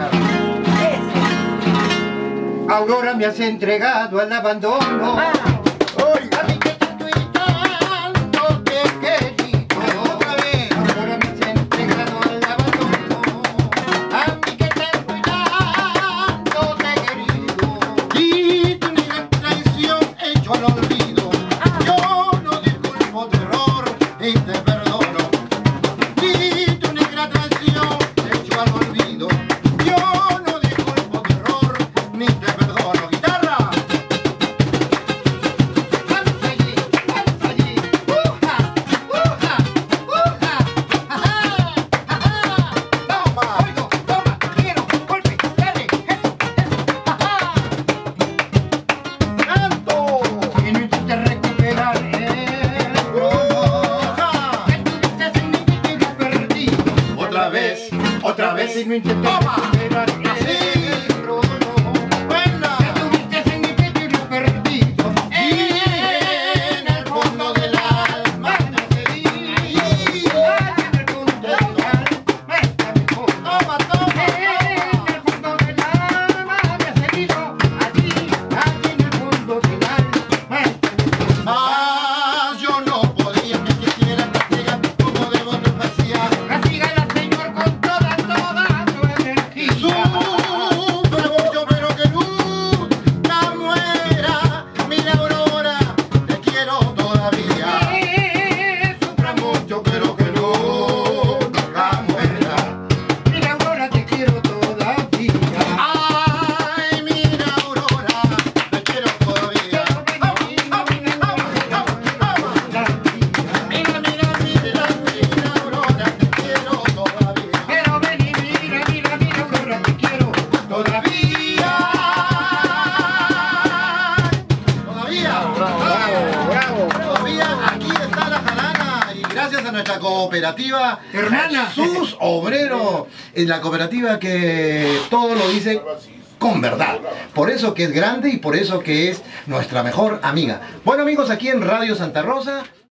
Aurora me has entregado al abandono. A mí que tanto y tanto te he querido. Otra vez. Aurora me has entregado al abandono. A mí que tanto y tanto te he querido. Y tu negra traición hecho al olvido. Yo no disculpo tu error y te perdono. Y tu negra traición hecho al olvido. Yo no disculpo tu error ni te perdono. ¡Guitarra! Vamos allí, vamos allí. ¡Uja! ¡Uja! ¡Uja! ¡Ajá! ¡Ajá! Toma, oigo, toma, quiero, golpe, dale, eso, ajá. ¡Canto! Y no intentes recuperar el trono que tuviste en mi vida perdido. Otra vez. Y no intentes ¡Toma! recuperar Así. el trono ¡Buena! que tuviste en mi vida perdido. En el fondo del alma te quería. En el fondo del alma está mi fondo. ¡Toma, toma! En el fondo del alma me has herido. Allí en el fondo del alma está mi fondo. Mas yo no podía que quisiera castigar como debo te parecía. Castígala, Señor, con toda tu energía. Sufre mucho pero que nunca muera. Mira Aurora, te quiero todavía. Sufra mucho, Pero que nunca muera. mira, Aurora, te quiero todavía. Ay, mira Aurora, te quiero todavía. Vamos, vamos, vamos, vamos, vamos. Mira, mira, mira, mira Aurora, te quiero todavía. Pero ven y mira, mira, mira, Aurora, te quiero todavía. Todavía aquí está la jarana y gracias a nuestra cooperativa Hermana. Jesús Obrero, en la cooperativa que todo lo dice con verdad. Por eso que es grande y por eso que es nuestra mejor amiga. Bueno amigos, aquí en Radio Santa Rosa.